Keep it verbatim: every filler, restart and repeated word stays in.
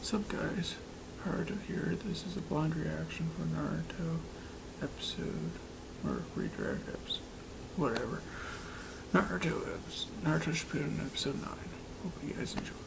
What's up, guys? Haruto here. This is a blind reaction for Naruto episode, or redirect episode, whatever. Naruto episode, Naruto Shippuden episode nine. Hope you guys enjoy.